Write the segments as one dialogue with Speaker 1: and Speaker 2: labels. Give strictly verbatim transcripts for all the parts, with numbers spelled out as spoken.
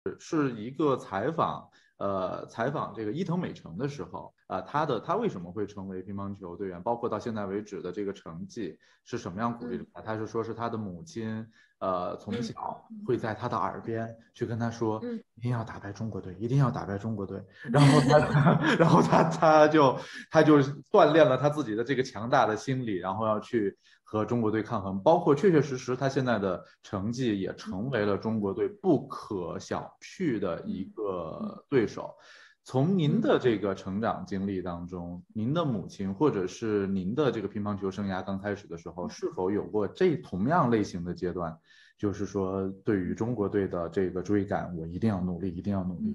Speaker 1: 是一个采访，呃，采访这个伊藤美诚的时候，啊、呃，他的他为什么会成为乒乓球队员，包括到现在为止的这个成绩是什么样鼓励着他？他是说是他的母亲，呃，从小会在他的耳边去跟他说，
Speaker 2: 嗯
Speaker 1: 一定要打败中国队，一定要打败中国队。然后他，然后他他就他就锻炼了他自己的这个强大的心理，然后要去和中国队抗衡。包括确确实实，他现在的成绩也成为了中国队不可小觑的一个对手。从您的这个成长经历当中，您的母亲或者是您的这个乒乓球生涯刚开始的时候，是否有过这同样类型的阶段？就是说，对于中国队的这个追赶，我一定要努力，一定要努力。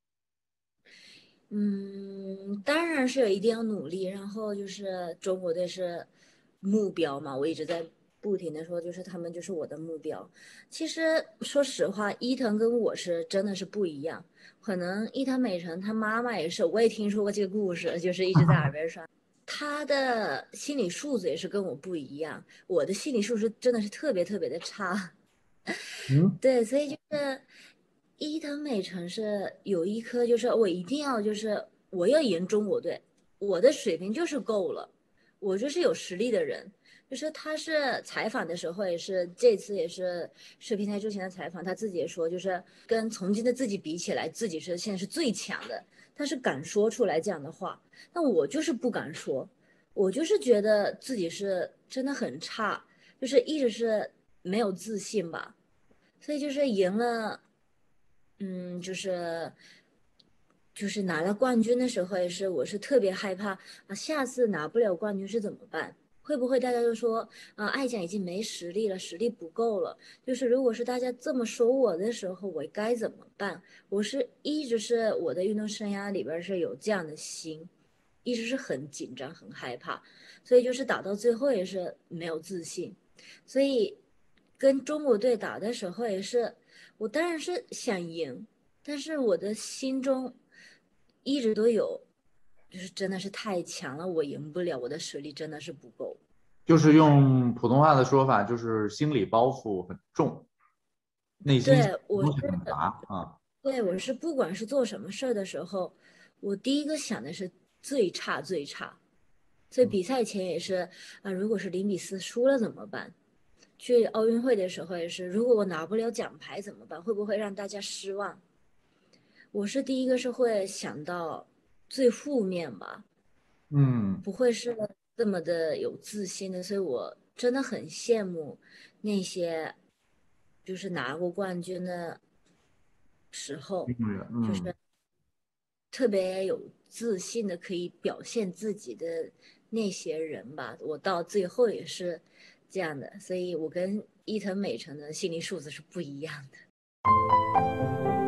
Speaker 2: 嗯，当然是有一定要努力，然后就是中国队是目标嘛，我一直在不停的说，就是他们就是我的目标。其实说实话，伊藤跟我是真的是不一样，可能伊藤美诚他妈妈也是，我也听说过这个故事，就是一直在耳边说，他的心理素质也是跟我不一样，我的心理素质真的是特别特别的差。
Speaker 1: 嗯，
Speaker 2: 对，所以就是伊藤美诚是有一颗，就是我一定要，就是我要赢中国队，我的水平就是够了，我就是有实力的人。就是他是采访的时候也是，这次也是视频台之前的采访，他自己也说，就是跟曾经的自己比起来，自己是现在是最强的。他是敢说出来这样的话，但我就是不敢说，我就是觉得自己是真的很差，就是一直是没有自信吧。所以就是赢了，嗯，就是就是拿了冠军的时候也是，我是特别害怕啊，下次拿不了冠军是怎么办？会不会大家都说啊，爱将已经没实力了，实力不够了？就是如果是大家这么说我的时候，我该怎么办？我是一直是我的运动生涯里边是有这样的心，一直是很紧张、很害怕，所以就是打到最后也是没有自信。所以跟中国队打的时候也是，我当然是想赢，但是我的心中一直都有，就是真的是太强了，我赢不了，我的实力真的是不够。
Speaker 1: 就是用普通话的说法，就是心理包袱很重，内心
Speaker 2: 对，我是，
Speaker 1: 东西很杂啊。
Speaker 2: 对，我是不管是做什么事儿的时候，我第一个想的是最差最差。所以比赛前也是啊，如果是零比四输了怎么办？去奥运会的时候也是，如果我拿不了奖牌怎么办？会不会让大家失望？我是第一个是会想到最负面吧，
Speaker 1: 嗯，
Speaker 2: 不会是这么的有自信的，所以我真的很羡慕那些就是拿过冠军的时候，
Speaker 1: 嗯，
Speaker 2: 特别有自信的可以表现自己的那些人吧。我到最后也是这样的，所以我跟伊藤美诚的心理素质是不一样的。